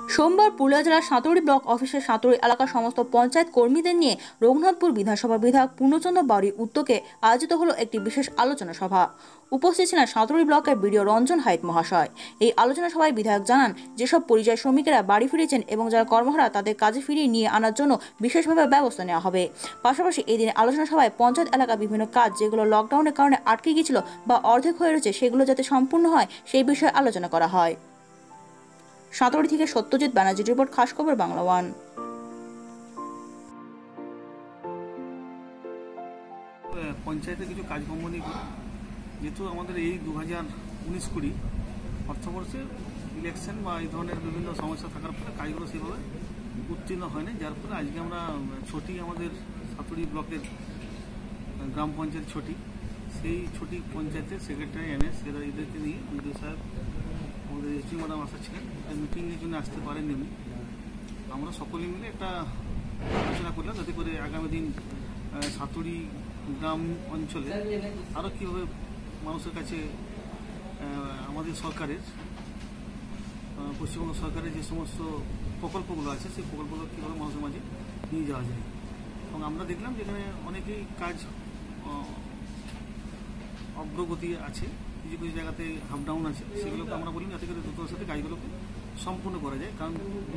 সোমবার পুরুলিয়া জেলার সাঁতুরি ব্লক অফিসের সাঁতুরি এলাকার সমস্ত পঞ্চায়েত কর্মীদের নিয়ে রঘুনাথপুর বিধানসভার বিধায়ক পূর্ণচন্দ্র বাউরির উদ্যোগে আয়োজিত হলো একটি বিশেষ আলোচনা সভা। উপস্থিত ছিলেন সাঁতুরি ব্লকের বিডিও রঞ্জন হাইত মহাশয়। এই আলোচনা সভায় বিধায়ক জানান, যেসব পরিযায়ী শ্রমিকেরা বাড়ি ফিরেছেন এবং যারা কর্মহারা তাদের কাজে ফিরিয়ে নিয়ে আনার জন্য বিশেষভাবে ব্যবস্থা নেওয়া হবে। পাশাপাশি এই দিনে আলোচনা সভায় পঞ্চায়েত এলাকার বিভিন্ন কাজ যেগুলো লকডাউনের কারণে আটকে গিয়েছিল বা অর্ধেক হয়ে রয়েছে সেগুলো যাতে সম্পূর্ণ হয় সেই বিষয়ে আলোচনা করা হয়। সাঁতুরি থেকে সত্যজিৎ ব্যানার্জি রিপোর্ট, খাস খবর বাংলা ওয়ান। পঞ্চায়েতে কিছু কাজকর্ম নিয়ে যেহেতু আমাদের এই 2019-20 অর্থবর্ষে ইলেকশন বা এই ধরনের বিভিন্ন সমস্যা থাকার ফলে কাজগুলো সেভাবে উত্তীর্ণ হয়নি, যার ফলে আজকে আমরা ছুটি আমাদের সাঁতুরি ব্লকের গ্রাম পঞ্চায়েত ছুটি, সেই ছুটি পঞ্চায়েতের সেক্রেটারি এনএস এদেরকে নিয়ে বিডিও সাহেব আমাদের এসপি ম্যাডাম আসা ছিলেন, মিটিংয়ের জন্য আসতে পারেননি উনি। আমরা সকলে মিলে একটা আলোচনা করলাম যাতে করে আগামী দিন সাঁতুরি গ্রাম অঞ্চলে আরও কীভাবে মানুষের কাছে আমাদের সরকারের পশ্চিমবঙ্গ সরকারের যে সমস্ত প্রকল্পগুলো আছে সেই প্রকল্পগুলো কীভাবে মানুষের মাঝে নিয়ে যাওয়া যায়। এবং আমরা দেখলাম যেখানে অনেকেই কাজ অগ্রগতি আছে, কিছু কিছু জায়গাতে হাফ ডাউন আছে, সেগুলোকে আমরা বলি যাতে করে দ্রুততার সাথে কাজগুলোকে সম্পূর্ণ করা যায়। কারণ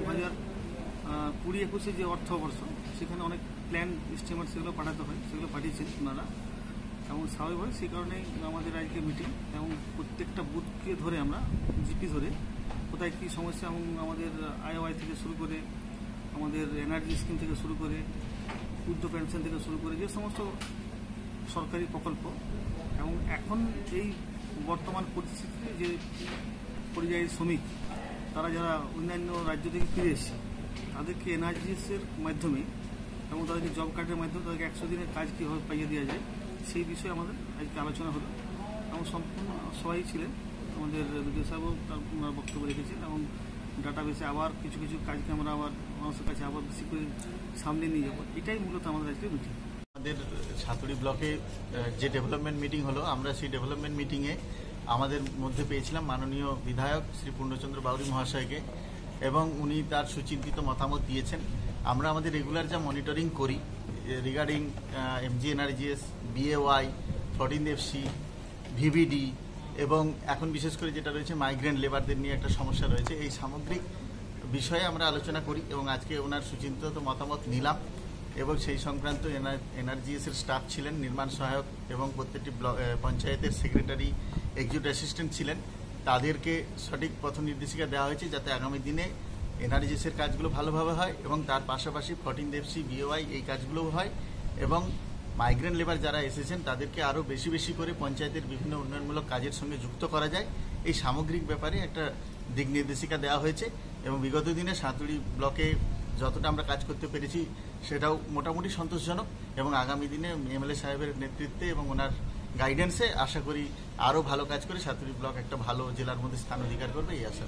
2020-21 যে অর্থবর্ষ সেখানে অনেক প্ল্যান স্টিমেট সেগুলো পাঠাতে হয়, সেগুলো পাঠিয়েছেন ওনারা, এবং স্বাভাবিকভাবে সেই কারণেই আমাদের আজকে মিটিং। এবং প্রত্যেকটা বুথকে ধরে আমরা জিপি ধরে কোথায় কী সমস্যা, এবং আমাদের আইওআই থেকে শুরু করে আমাদের এনার্জি স্কিম থেকে শুরু করে উদ্যোগ পেনশন থেকে শুরু করে যে সমস্ত সরকারি প্রকল্প, এবং এখন এই বর্তমান পরিস্থিতিতে যে পরিযায়ী শ্রমিক তারা যারা অন্যান্য রাজ্য থেকে ফিরে এসছে তাদেরকে এনআরজিএসের মাধ্যমে এবং তাদেরকে জব কার্ডের মাধ্যমে তাদেরকে 100 দিনের কাজ কীভাবে পাইয়ে দেওয়া যায় সেই বিষয়ে আমাদের আজকে আলোচনা হলো। এবং সম্পূর্ণ সবাই ছিলেন, আমাদের বিডিও সাহেবও তার বক্তব্য রেখেছেন, এবং ডাটাবেসে আবার কিছু কিছু কাজকে আমরা আবার মানুষের কাছে আবার বেশি করে সামনে নিয়ে যাবো, এটাই মূলত আমাদের আজকে মিটিং। আমাদের সাঁতুরি ব্লকে যে ডেভেলপমেন্ট মিটিং হলো, আমরা সেই ডেভেলপমেন্ট মিটিংয়ে আমাদের মধ্যে পেয়েছিলাম মাননীয় বিধায়ক শ্রী পূর্ণচন্দ্র বাউরি মহাশয়কে, এবং উনি তার সুচিন্তিত মতামত দিয়েছেন। আমরা আমাদের রেগুলার যা মনিটরিং করি রিগার্ডিং এমজিএনআরজিএস, বিএওয়াই, 14FC, ভিভিডি, এবং এখন বিশেষ করে যেটা রয়েছে মাইগ্রেন্ট লেবারদের নিয়ে একটা সমস্যা রয়েছে, এই সামগ্রিক বিষয়ে আমরা আলোচনা করি এবং আজকে ওনার সুচিন্তিত মতামত নিলাম। এবং সেই সংক্রান্ত এনআরজিএসের স্টাফ ছিলেন, নির্মাণ সহায়ক এবং প্রত্যেকটি পঞ্চায়েতের সেক্রেটারি, এক্সিকিউটিভ অ্যাসিস্ট্যান্ট ছিলেন, তাদেরকে সঠিক পথ নির্দেশিকা দেওয়া হয়েছে যাতে আগামী দিনে এনআরজিএসের কাজগুলো ভালোভাবে হয় এবং তার পাশাপাশি 14FC, বিওআই এই কাজগুলোও হয়, এবং মাইগ্রেন্ট লেবার যারা এসেছেন তাদেরকে আরও বেশি বেশি করে পঞ্চায়েতের বিভিন্ন উন্নয়নমূলক কাজের সঙ্গে যুক্ত করা যায়, এই সামগ্রিক ব্যাপারে একটা দিক নির্দেশিকা দেওয়া হয়েছে। এবং বিগত দিনে সাঁতুরি ব্লকে যতটা আমরা কাজ করতে পেরেছি সেটাও মোটামুটি সন্তোষজনক, এবং আগামী দিনে এমএলএ সাহেবের নেতৃত্বে এবং ওনার গাইডেন্সে আশা করি আরও ভালো কাজ করে সাঁতুরি ব্লক একটা ভালো জেলার মধ্যে স্থান অধিকার করবে, এই আশা।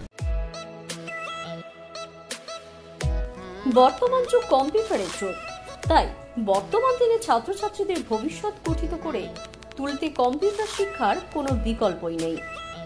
বর্তমান যুগ কম্পিউটারের যুগ, তাই বর্তমান দিনে ছাত্রছাত্রীদের ভবিষ্যৎ গঠিত করে তুলতে কম্পিউটার শিক্ষার কোনো বিকল্পই নেই।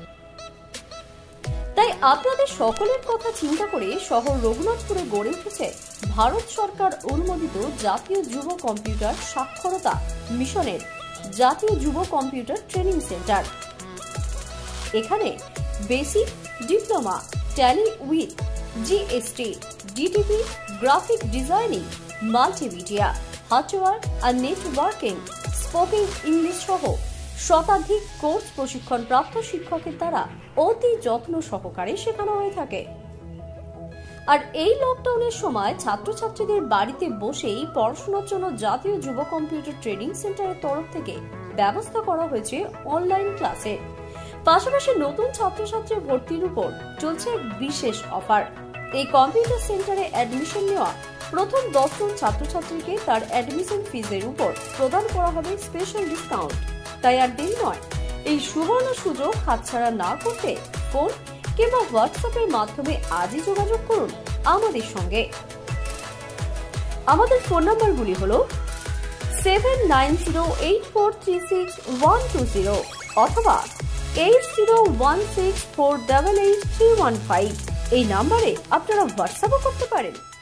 তাই আপনাদের সকলের কথা চিন্তা করে শহর রঘুনাথপুরে গড়ে উঠেছে ভারত সরকার অনুমোদিত জাতীয় যুব কম্পিউটার সাক্ষরতা মিশনের জাতীয় যুব কম্পিউটার ট্রেনিং সেন্টার। এখানে basic, diploma, Tally with GST, DTP, graphic designing, multimedia, hardware আর নেটওয়ার্কিং, স্পোকেন ইংলিশ সহ শতাধিক কোর্স প্রশিক্ষণ প্রাপ্ত শিক্ষকের দ্বারা অতি যত্ন সহকারে শেখানো হয়ে থাকে। আর এই লকডাউনের সময় ছাত্রছাত্রীদের বাড়িতে বসেই পড়াশোনার জন্য জাতীয় যুব কম্পিউটার ট্রেনিং সেন্টারের তরফ থেকে ব্যবস্থা করা হয়েছে অনলাইন ক্লাসে। পাশাপাশি নতুন ছাত্রছাত্রী ভর্তির উপর চলছে বিশেষ অফার। এই কম্পিউটার সেন্টারে অ্যাডমিশন নেওয়া প্রথম 10 জন ছাত্রছাত্রীকে তার অ্যাডমিশন ফিজের উপর প্রদান করা হবে স্পেশাল ডিসকাউন্ট। তাই আর দেরি নয়, এই সুবর্ণ সুযোগ হাতছাড়া না করতে ফোন কিংবা হোয়াটসঅ্যাপের মাধ্যমে আজই যোগাযোগ করুন আমাদের সঙ্গে। আমাদের ফোন নাম্বারগুলি হলো 7908436120 অথবা 8016488315 এই নাম্বারে আপনারা হোয়াটসঅ্যাপও করতে পারেন।